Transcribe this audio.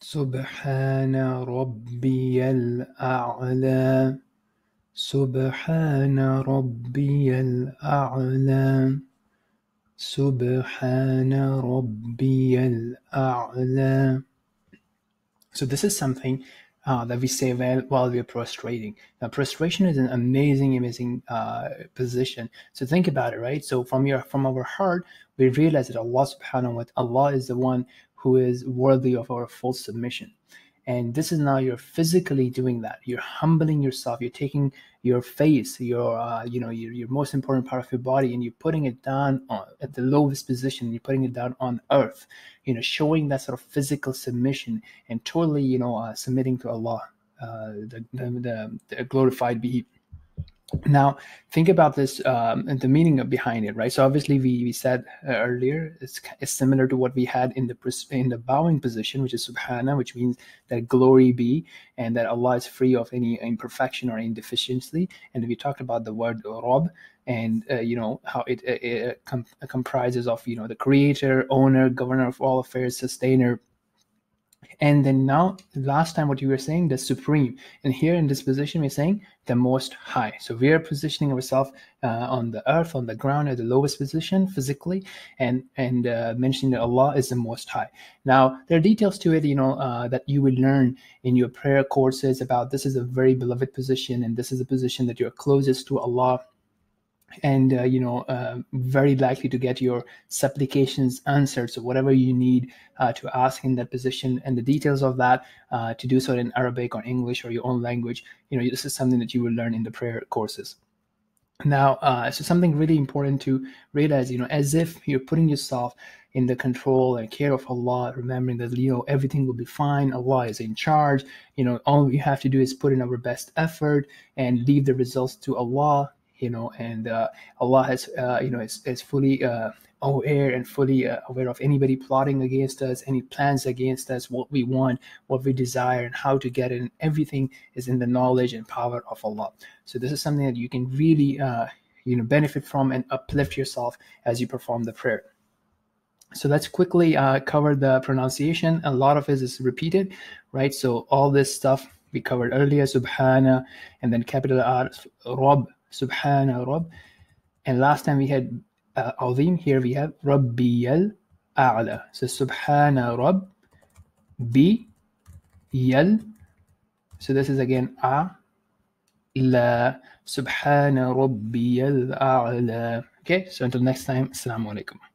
سبحان ربي الأعلى سبحان ربي الأعلى سبحان ربي الأعلى. So this is something that we say while we're prostrating. Now, prostration is an amazing position. So think about it, right? So from our heart, we realize that Allah subhanahu wa ta'ala, Allah is the one who is worthy of our full submission. And this is now you're physically doing that. You're humbling yourself. You're taking your face, your most important part of your body, and you're putting it down at the lowest position. You're putting it down on earth, showing that sort of physical submission and totally, submitting to Allah, the glorified be. Now, think about this and the meaning behind it, right? So obviously, we said earlier it's similar to what we had in the bowing position, which is Subhana, which means that glory be, and that Allah is free of any imperfection or indeficiency. And we talked about the word Rabb, and how it comprises of the creator, owner, governor of all affairs, sustainer. And then now, last time what you were saying, the supreme. And here in this position, we're saying the most high. So we are positioning ourselves on the earth, on the ground, at the lowest position physically, and mentioning that Allah is the most high. Now, there are details to it, that you will learn in your prayer courses about this is a very beloved position, and this is a position that you're closest to Allah, and very likely to get your supplications answered. So whatever you need to ask in that position, and the details of that, to do so in Arabic or English or your own language, this is something that you will learn in the prayer courses. Now, so something really important to realize, as if you're putting yourself in the control and care of Allah, remembering that, everything will be fine. Allah is in charge. All we have to do is put in our best effort and leave the results to Allah. And Allah has, is fully aware and fully aware of anybody plotting against us, any plans against us, what we want, what we desire, and how to get it. And everything is in the knowledge and power of Allah. So this is something that you can really, benefit from and uplift yourself as you perform the prayer. So let's quickly cover the pronunciation. A lot of it is repeated, right? So all this stuff we covered earlier, Subhana, and then capital R, Rabb, Subhana Rabb. And last time we had Azim. Here we have Rabbiyal A'la. So Subhana Rabb bi yal. So this is again A la. Subhana Rabbiyal A'la. Okay, so until next time, Assalamu alaikum.